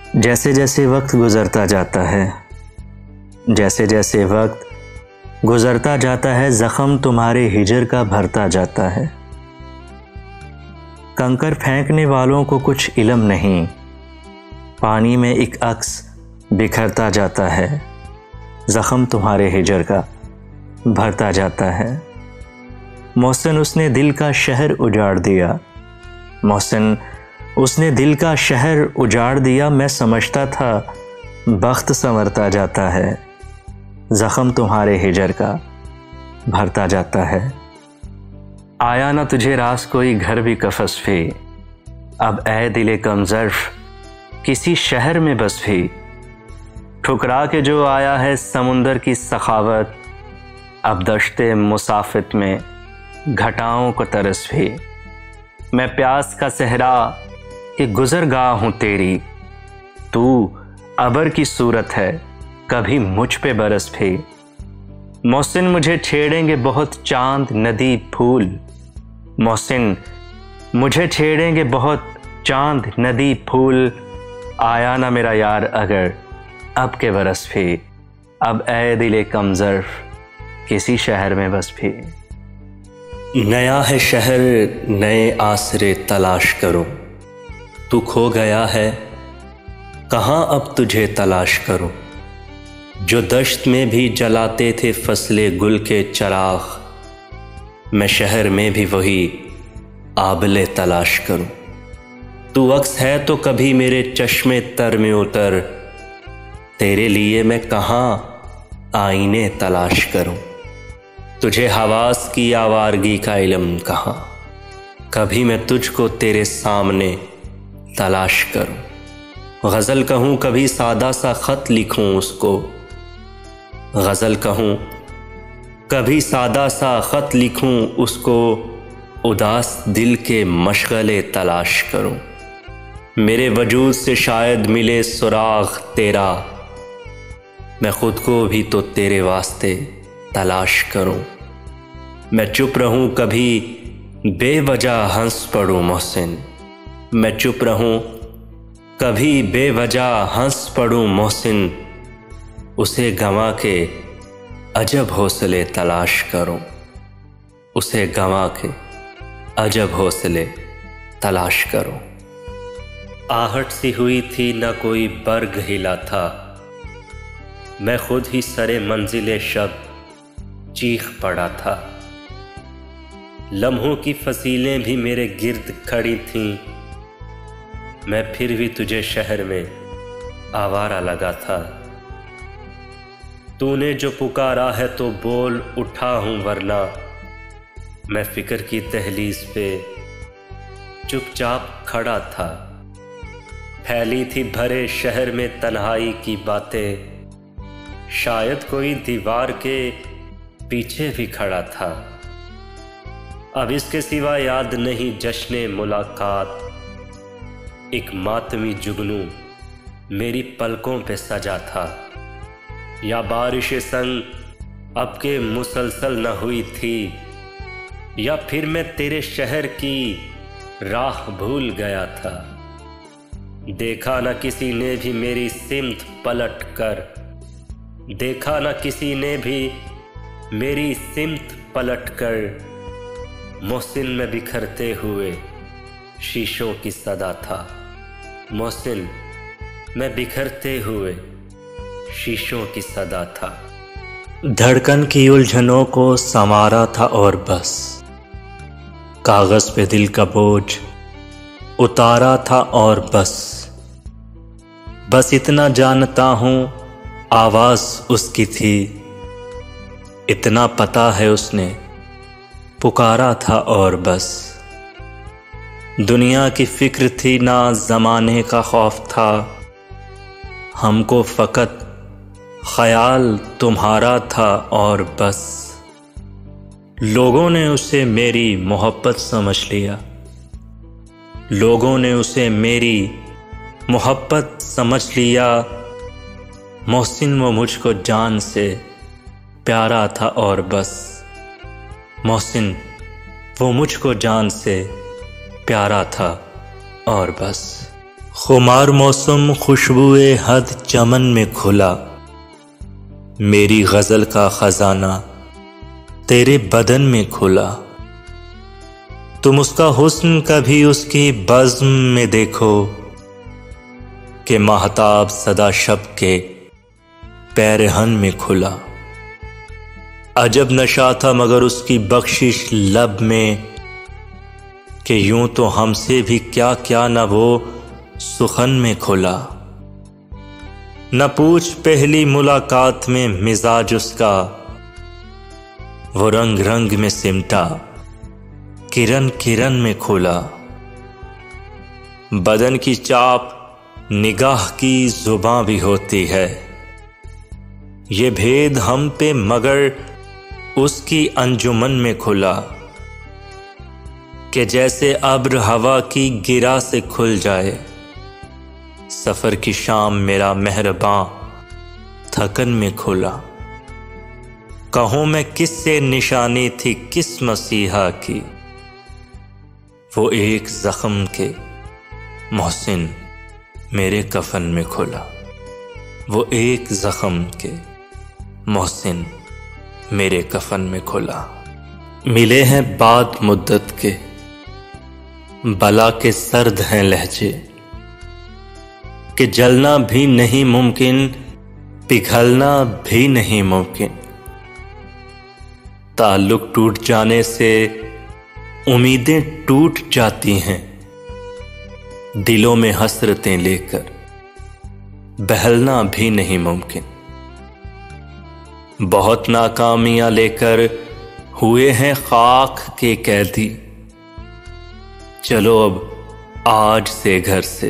जैसे जैसे वक्त गुज़रता जाता है, जैसे जैसे वक्त गुज़रता जाता है, ज़ख़म तुम्हारे हिजर का भरता जाता है। कंकर फेंकने वालों को कुछ इल्म नहीं, पानी में एक अक्स बिखरता जाता है, ज़ख़म तुम्हारे हिजर का भरता जाता है। मोहसिन उसने दिल का शहर उजाड़ दिया, मोहसिन उसने दिल का शहर उजाड़ दिया। मैं समझता था बख्त संवरता जाता है, ज़ख़म तुम्हारे हिजर का भरता जाता है। आया ना तुझे रास कोई घर भी कफस भी, अब ए दिले कमज़र्फ़ किसी शहर में बस भी। ठुकरा के जो आया है समुंदर की सखावत, अब दश्ते मुसाफित में घटाओं को तरस भी। मैं प्यास का सहरा कि गुज़रगाह हूँ तेरी, तू अबर की सूरत है कभी मुझ पे बरस भी। मोहसिन मुझे छेड़ेंगे बहुत चांद नदी फूल, मोहसिन मुझे छेड़ेंगे बहुत चांद नदी फूल। आया ना मेरा यार अगर अब के बरस भी, अब ए दिले कमज़र्फ़ किसी शहर में बस भी। नया है शहर नए आसरे तलाश करो, तू खो गया है कहाँ अब तुझे तलाश करूं। जो दश्त में भी जलाते थे फसले गुल के चराग, मैं शहर में भी वही आबले तलाश करूं। तू अक्स है तो कभी मेरे चश्मे तर में उतर, तेरे लिए मैं कहाँ आईने तलाश करूं। तुझे हवास की आवारगी का इल्म कहाँ, कभी मैं तुझको तेरे सामने तलाश करूं। गज़ल कहूँ कभी सादा सा ख़त लिखूं उसको, गज़ल कहूँ कभी सादा सा ख़त लिखूं उसको, उदास दिल के मशग़ले तलाश करूं। मेरे वजूद से शायद मिले सुराग तेरा, मैं ख़ुद को भी तो तेरे वास्ते तलाश करूं। मैं चुप रहूं कभी बेवजह हंस पड़ूं मोहसिन, मैं चुप रहूं कभी बेवजह हंस पड़ूं मोहसिन। उसे गंवा के अजब हौसले तलाश करूं, उसे गंवा के अजब हौसले तलाश करूं। आहट सी हुई थी न कोई बर्ग हिला था, मैं खुद ही सरे मंजिले शब चीख पड़ा था। लम्हों की फसीलें भी मेरे गिर्द खड़ी थीं, मैं फिर भी तुझे शहर में आवारा लगा था। तूने जो पुकारा है तो बोल उठा हूँ, वरना मैं फिक्र की दहलीज पे चुपचाप खड़ा था। फैली थी भरे शहर में तन्हाई की बातें, शायद कोई दीवार के पीछे भी खड़ा था। अब इसके सिवा याद नहीं जश्ने मुलाकात, एक मातमी जुगनू मेरी पलकों पे सजा था। या बारिश संग अब के मुसलसल न हुई थी, या फिर मैं तेरे शहर की राह भूल गया था। देखा न किसी ने भी मेरी सिमत पलट कर, देखा न किसी ने भी मेरी सिमत पलट कर। मोहसिन में बिखरते हुए शीशों की सदा था, मोहसिन मैं बिखरते हुए शीशों की सदा था। धड़कन की उलझनों को संवारा था और बस, कागज़ पे दिल का बोझ उतारा था और बस इतना जानता हूँ आवाज़ उसकी थी, इतना पता है उसने पुकारा था और बस। दुनिया की फिक्र थी ना ज़माने का खौफ था, हमको फ़कत ख़याल तुम्हारा था और बस। लोगों ने उसे मेरी मोहब्बत समझ लिया, लोगों ने उसे मेरी मोहब्बत समझ लिया। मोहसिन वो मुझको जान से प्यारा था और बस, मोहसिन वो मुझको जान से प्यारा था और बस। खुमार मौसम खुशबुए हद चमन में खुला, मेरी गज़ल का खजाना तेरे बदन में खुला। तुम उसका हुस्न कभी उसकी बज़्म में देखो कि महताब सदा शब के पैरहन में खुला। अजब नशा था मगर उसकी बख्शिश लब में कि यूं तो हमसे भी क्या क्या न वो सुखन में खुला। न पूछ पहली मुलाकात में मिजाज उसका, वो रंग रंग में सिमटा किरण किरण में खुला। बदन की चाप निगाह की जुबां भी होती है, ये भेद हम पे मगर उसकी अंजुमन में खुला। कि जैसे अब्र हवा की गिरा से खुल जाए, सफर की शाम मेरा मेहरबां थकन में खुला। कहूं मैं किससे निशानी थी किस मसीहा की, वो एक जख्म के मोहसिन मेरे कफन में खुला। वो एक जख्म के मोहसिन मेरे कफन में खुला। मिले हैं बाद मुद्दत के, बला के सर्द हैं लहजे, कि जलना भी नहीं मुमकिन पिघलना भी नहीं मुमकिन। ताल्लुक टूट जाने से उम्मीदें टूट जाती हैं, दिलों में हसरतें लेकर बहलना भी नहीं मुमकिन। बहुत नाकामियां लेकर हुए हैं खाक के कैदी, चलो अब आज से घर से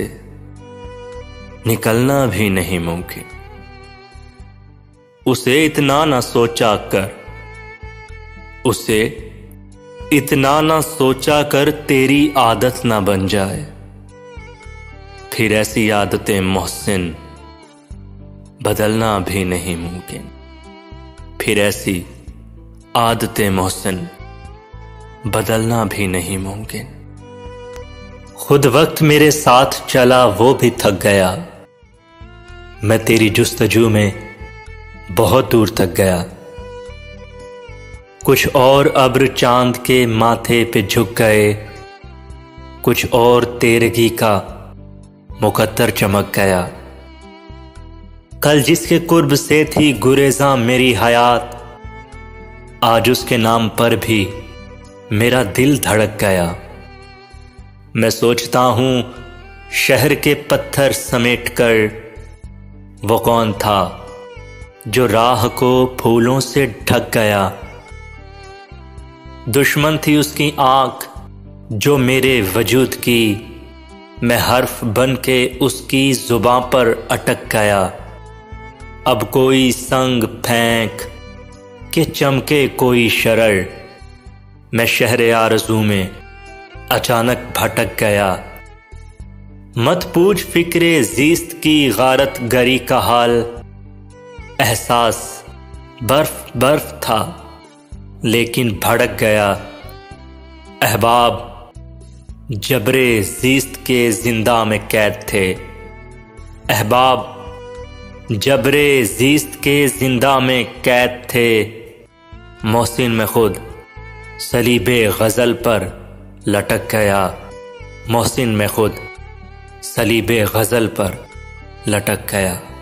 निकलना भी नहीं मुमकिन। उसे इतना ना सोचा कर, उसे इतना ना सोचा कर तेरी आदत ना बन जाए, फिर ऐसी आदतें मोहसिन बदलना भी नहीं मुमकिन। फिर ऐसी आदतें मोहसिन बदलना भी नहीं मुमकिन। खुद वक्त मेरे साथ चला वो भी थक गया, मैं तेरी जुस्तजू में बहुत दूर तक गया। कुछ और अब्र चांद के माथे पे झुक गए, कुछ और तेरगी का मुकद्दर चमक गया। कल जिसके कुर्ब से थी गुरेज़ां मेरी हयात, आज उसके नाम पर भी मेरा दिल धड़क गया। मैं सोचता हूं शहर के पत्थर समेटकर वो कौन था जो राह को फूलों से ढक गया। दुश्मन थी उसकी आंख जो मेरे वजूद की, मैं हर्फ बन के उसकी जुबां पर अटक गया। अब कोई संग फेंक के चमके कोई शरर, मैं शहर आरज़ू में अचानक भटक गया। मत पूछ फिक्रे ज़ीस्त की गारत गरी का हाल, एहसास बर्फ बर्फ था लेकिन भड़क गया। अहबाब जबरे ज़ीस्त के जिंदा में कैद थे, अहबाब जबरे ज़ीस्त के जिंदा में कैद थे। मोहसिन में खुद सलीबे गज़ल पर लटक गया, मोहसिन में खुद सलीबे गज़ल पर लटक गया।